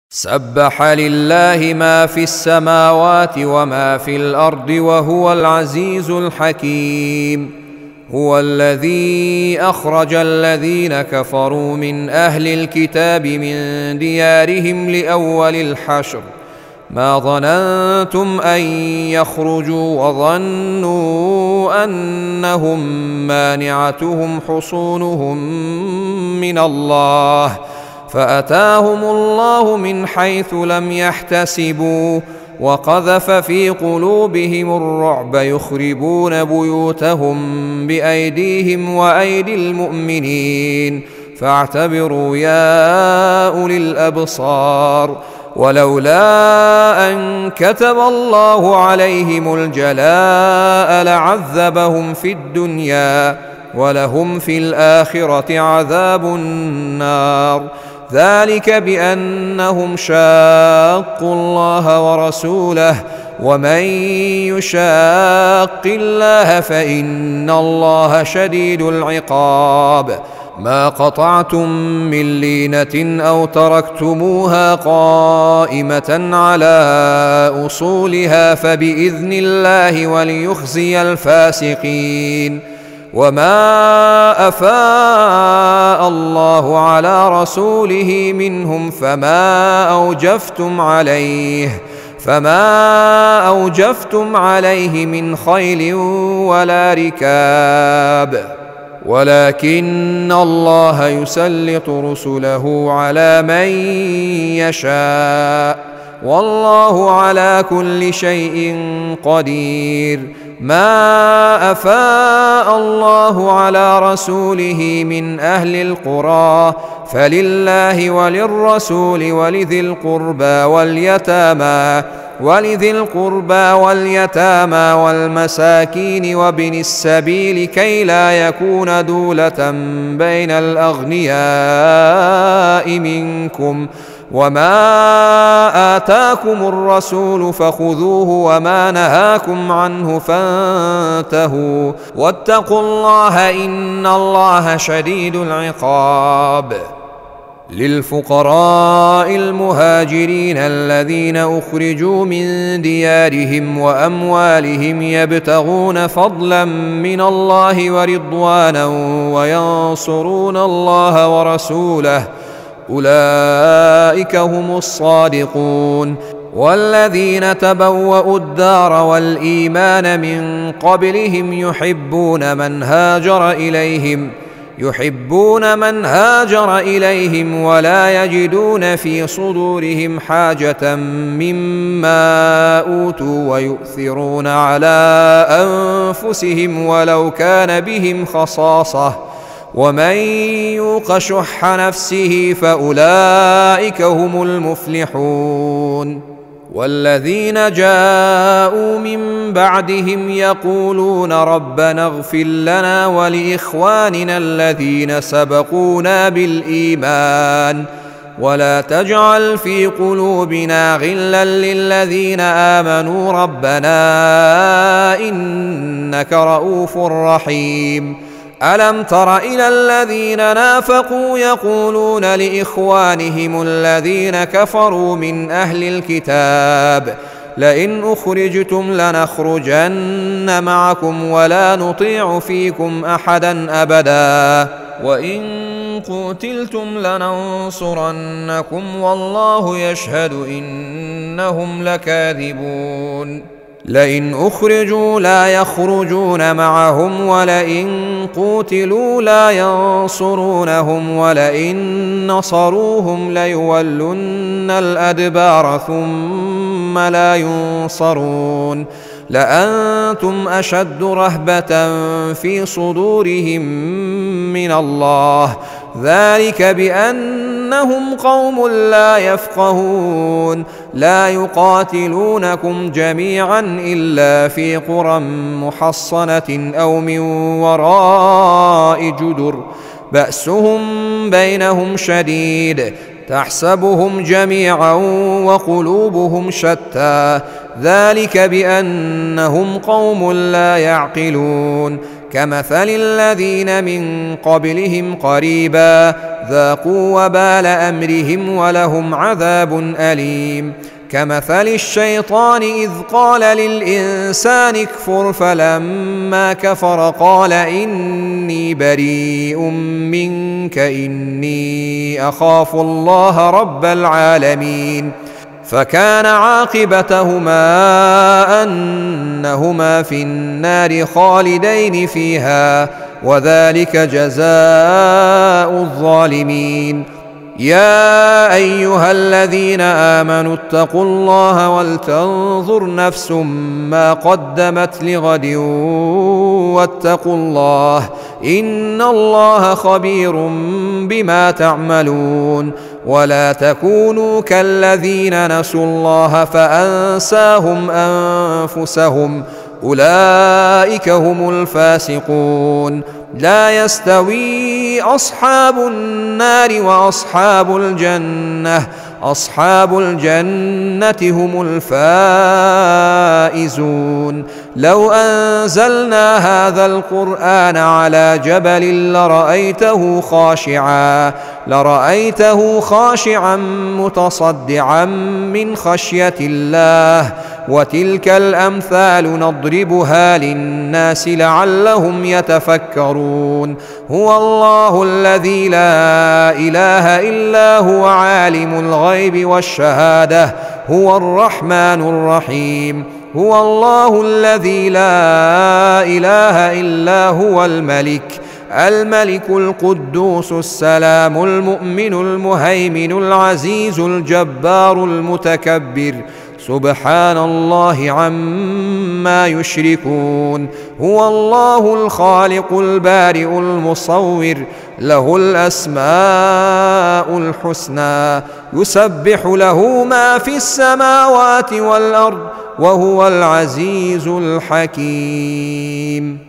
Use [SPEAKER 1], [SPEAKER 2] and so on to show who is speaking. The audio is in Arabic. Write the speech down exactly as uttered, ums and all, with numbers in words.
[SPEAKER 1] سبح لله ما في السماوات وما في الأرض وهو العزيز الحكيم. هو الذي أخرج الذين كفروا من أهل الكتاب من ديارهم لأول الحشر ما ظننتم أن يخرجوا وظنوا أنهم مانعتهم حصونهم من الله فأتاهم الله من حيث لم يحتسبوا وقذف في قلوبهم الرعب يخربون بيوتهم بأيديهم وأيدي المؤمنين فاعتبروا يا أولي الأبصار. ولولا أن كتب الله عليهم الجلاء لعذبهم في الدنيا ولهم في الآخرة عذاب النار ذلك بأنهم شاقوا الله ورسوله ومن يشاق الله فإن الله شديد العقاب. ما قطعتم من لينة أو تركتموها قائمة على أصولها فبإذن الله وليخزي الفاسقين. وما أفاء الله على رسوله منهم فما أوجفتم عليه فما أوجفتم عليه من خيل ولا ركاب ولكن الله يسلط رسله على من يشاء والله على كل شيء قدير. ما أفاء الله على رسوله من أهل القرى فلله وللرسول ولذي القربى واليتامى ولذي القربى واليتامى والمساكين وابن السبيل كي لا يكون دولة بين الأغنياء منكم وما آتاكم الرسول فخذوه وما نهاكم عنه فانتهوا واتقوا الله إن الله شديد العقاب. للفقراء المهاجرين الذين أخرجوا من ديارهم وأموالهم يبتغون فضلا من الله ورضوانا وينصرون الله ورسوله أولئك هم الصادقون. والذين تبوأوا الدار والإيمان من قبلهم يحبون من هاجر إليهم يحبون من هاجر إليهم ولا يجدون في صدورهم حاجة مما أوتوا ويؤثرون على أنفسهم ولو كان بهم خصاصة ومن يوق شح نفسه فأولئك هم المفلحون. والذين جاءوا من بعدهم يقولون ربنا اغفر لنا ولإخواننا الذين سبقونا بالإيمان ولا تجعل في قلوبنا غلا للذين آمنوا ربنا إنك رؤوف رحيم. ألم تر إلى الذين نافقوا يقولون لإخوانهم الذين كفروا من أهل الكتاب لئن أخرجتم لنخرجن معكم ولا نطيع فيكم أحدا أبدا وإن قتلتم لننصرنكم والله يشهد إنهم لكاذبون. لئن أخرجوا لا يخرجون معهم ولئن قوتلوا لا ينصرونهم ولئن نصروهم ليولن الأدبار ثم لا ينصرون. لأنتم أشد رهبة في صدورهم من الله ذلك بأنهم قوم لا يفقهون. لا يقاتلونكم جميعا إلا في قرى محصنة أو من وراء جدر بأسهم بينهم شديد تحسبهم جميعا وقلوبهم شتى ذلك بأنهم قوم لا يعقلون. كمثل الذين من قبلهم قريبا ذاقوا وبال أمرهم ولهم عذاب أليم كمثل الشيطان إذ قال للإنسان اكفر فلما كفر قال إني بريء منك إني أخاف الله رب العالمين فكان عاقبتهما أنهما في النار خالدين فيها وذلك جزاء الظالمين يا أيها الذين آمنوا اتقوا الله ولتنظر نفس ما قدمت لغد واتقوا الله إن الله خبير بما تعملون ولا تكونوا كالذين نسوا الله فأنساهم أنفسهم أولئك هم الفاسقون لا يستوي أصحاب النار وأصحاب الجنة أصحاب الجنة هم الفائزون لو أنزلنا هذا القرآن على جبل لرأيته خاشعا لرأيته خاشعا متصدعا من خشية الله وتلك الأمثال نضربها للناس لعلهم يتفكرون هو الله الذي لا إله إلا هو عالم الغيب والشهادة هو الرحمن الرحيم هو الله الذي لا إله إلا هو الملك الملك القدوس السلام المؤمن المهيمن العزيز الجبار المتكبر سبحان الله عما يشركون هو الله الخالق البارئ المصور له الأسماء الحسنى يسبح له ما في السماوات والأرض وهو العزيز الحكيم.